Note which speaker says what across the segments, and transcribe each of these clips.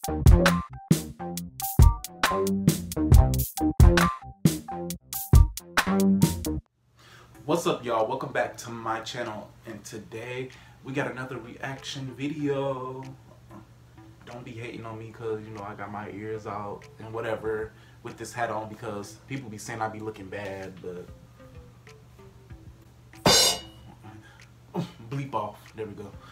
Speaker 1: What's up, y'all? Welcome back to my channel, and today we got another reaction video. Don't be hating on me because, you know, I got my ears out and whatever with this hat on because people be saying I be looking bad, but bleep off. There we go.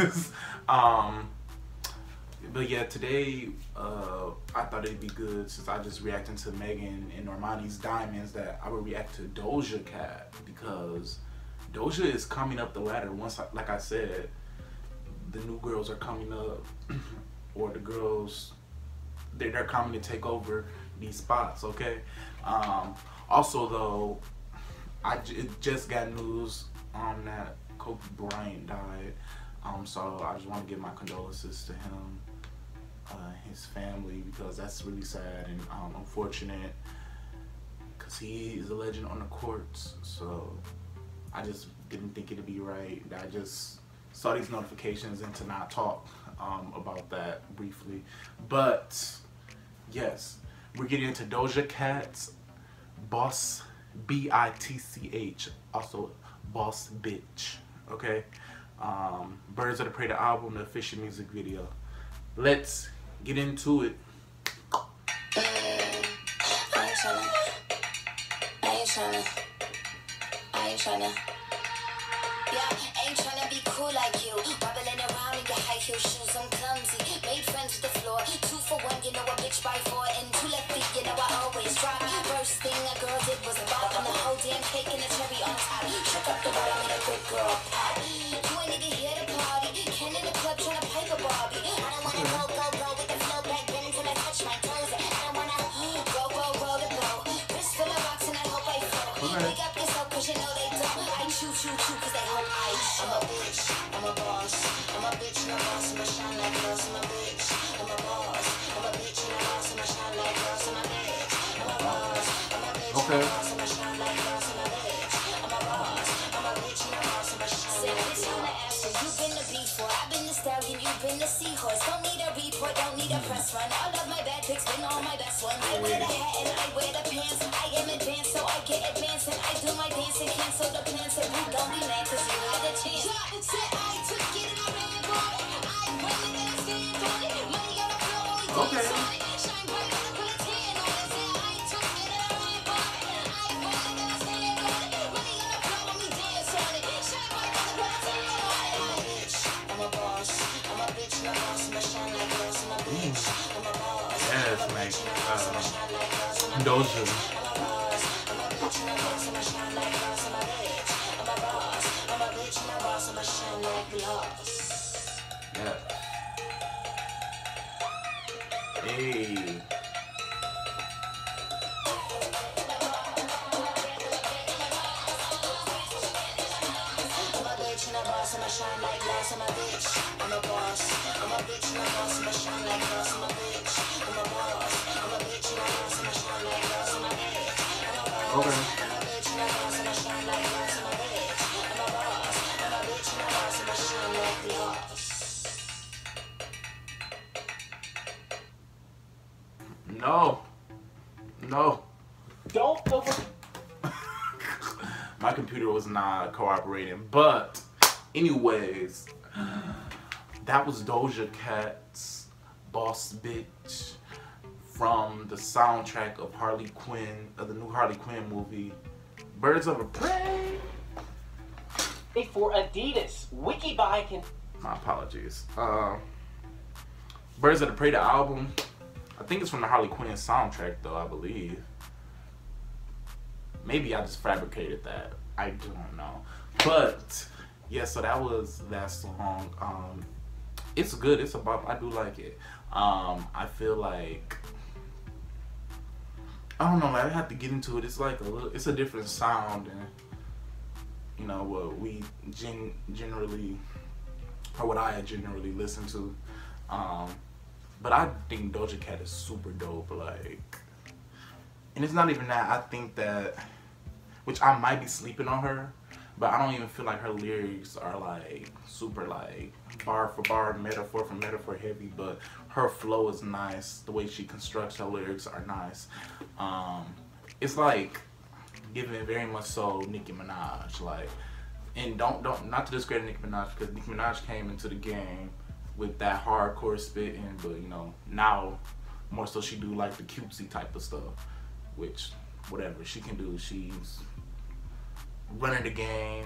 Speaker 1: But yeah, today I thought it'd be good, since I just reacting to Megan and Normani's Diamonds, that I would react to Doja Cat, because Doja is coming up the ladder. Once, like I said, the new girls are coming up, or the girls, they're coming to take over these spots. Okay. Also though, I just got news on that Kobe Bryant died. So I just want to give my condolences to him, his family, because that's really sad and unfortunate, because he is a legend on the courts. So I just didn't think it'd be right. I just saw these notifications and to not talk about that briefly. But yes, we're getting into Doja Cat's Boss, B-I-T-C-H, also Boss Bitch. Okay. Birds of the Prey, the album, the official music video. Let's get into it.
Speaker 2: I ain't tryna be cool like you. Wobbling around in your high heel shoes, I'm clumsy. Made friends with the floor. 2 for 1, you know a bitch by 4. And 2 left feet, you know I always drop. First thing a girl did was a bop on the whole damn cake and the cherry on top. Shook up the bottom and a good girl pop. You ain't even here to party. Ken in the club tryna pipe a Barbie. I don't wanna go with the flow back then until I touch my toes. I don't wanna go to go. Wrist full of rocks and I hope I flow. Wake up yourself cause you know they don't. I chew cause they hope I show. I'm a bitch, I'm a boss. I'm a bitch and a boss, and I shine like glass. I'm a bitch, I'm a boss. I'm a bitch and a boss, and I shine like glass. I'm a bitch, I'm a boss. I'm a bitch and a boss, and I shine like glass. I'm a bitch, I'm a boss. I'm a bitch and a boss, and I shine like glass. You've been the before, I've been the stallion, you've been the seahorse. Don't need a report, don't need a press run. All of my bad pics been all my best ones. I wear the hat and I wear the pants. I am advanced, so I get advanced, and I do my dance and cancel the plans. So you don't be mad cause you had a chance. Said I took it and I ran for it. I went and I stand on it. Money on the floor, only dance on it. Shine bright and I put a tan on it. Said I took it and I ran for it. I went and I stand on it. Money on the floor, only dance on it. Shine bright and I put a tan on it. I'm a bitch, I'm a boss. I'm a bitch and a boss, and I shine like glass. I'm a bitch, I'm a boss.
Speaker 1: Yes, like Doja. Yeah. Hey.
Speaker 2: I'm a boss, and I shine like glass. I'm a bitch, I'm a boss. I'm a bitch and a boss, and I shine like glass. I'm a bitch, I'm a boss. I'm a bitch and a boss, and I shine like glass. I'm a bitch, I'm a boss.
Speaker 1: Okay.
Speaker 2: I'm a bitch and a boss, and I shine like glass. I'm a bitch, I'm a boss. I'm a bitch and a boss, and I shine like glass.
Speaker 1: No.
Speaker 3: Don't over.
Speaker 1: My computer was not cooperating, but anyways, that was Doja Cat's Boss Bitch from the soundtrack of Harley Quinn, of the new Harley Quinn movie, Birds of a Prey.
Speaker 3: For Adidas, Wikibuy can.
Speaker 1: My apologies. Birds of the Prey, the album, I think it's from the Harley Quinn soundtrack though, I believe. Maybe I just fabricated that. I don't know. But yeah, so that was that song. It's good. It's about, I do like it. I feel like, I don't know, like I have to get into it. It's like it's a different sound than, you know, what we generally, or what I generally listen to. But I think Doja Cat is super dope, like, and it's not even that. I think that, which I might be sleeping on her, but I don't even feel like her lyrics are like super like bar for bar, metaphor for metaphor heavy, but her flow is nice. The way she constructs her lyrics are nice. It's like giving very much so Nicki Minaj, like, and don't not to discredit Nicki Minaj, because Nicki Minaj came into the game with that hardcore spitting, but you know, now more so she do like the cutesy type of stuff, which whatever she can do, she's running the game,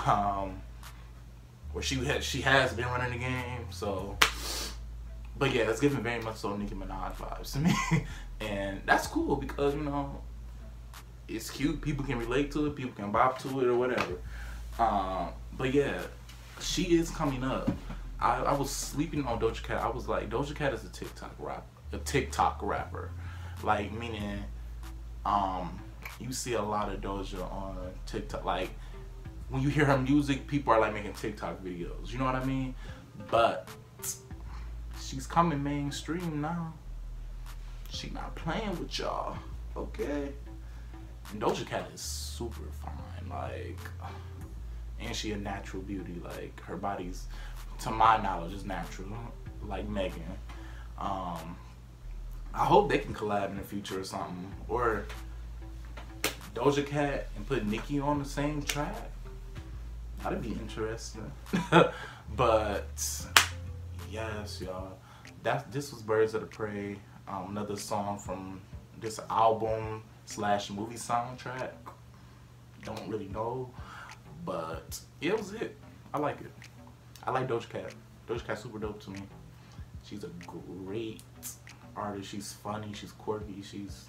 Speaker 1: or she has been running the game, so. But yeah, it's giving very much so Nicki Minaj vibes to me, and that's cool because, you know, it's cute. People can relate to it. People can bop to it or whatever. But yeah, she is coming up. I was sleeping on Doja Cat. I was like, Doja Cat is a TikTok rapper, like, meaning you see a lot of Doja on TikTok. Like, when you hear her music, people are like making TikTok videos. You know what I mean? But she's coming mainstream now. She not playing with y'all, okay? And Doja Cat is super fine, like, and she a natural beauty. Like, her body's, to my knowledge, is natural, like Megan. I hope they can collab in the future or something, or Doja Cat and put Nicki on the same track. That'd be interesting. But yes, y'all. This was Birds of the Prey. Another song from this album / movie soundtrack. Don't really know, but it was it. I like it. I like Doja Cat. Doja Cat's super dope to me. She's a great artist. She's funny. She's quirky. She's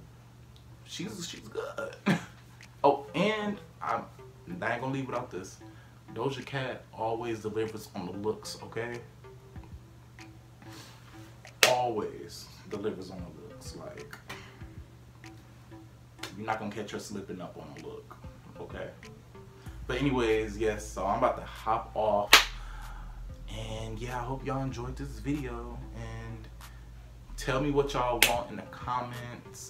Speaker 1: good. Oh, and I ain't gonna leave without this. Doja Cat always delivers on the looks, okay? Always delivers on the looks. Like, you're not gonna catch her slipping up on the look, okay? But anyways, yes, so I'm about to hop off. And yeah, I hope y'all enjoyed this video. And tell me what y'all want in the comments.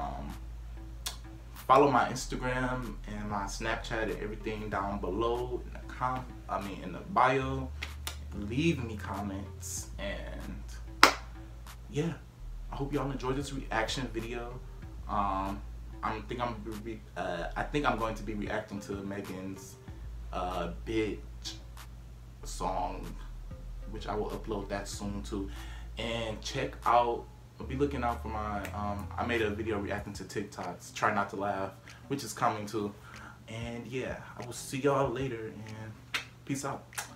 Speaker 1: Follow my Instagram and my Snapchat and everything down below in the in the bio. Leave me comments, and yeah, I hope y'all enjoyed this reaction video. I think I'm going to be reacting to Megan's Bitch song, which I will upload that soon too. And check out, be looking out for my I made a video reacting to TikToks, Try Not to Laugh, which is coming too. And yeah, I will see y'all later, and peace out.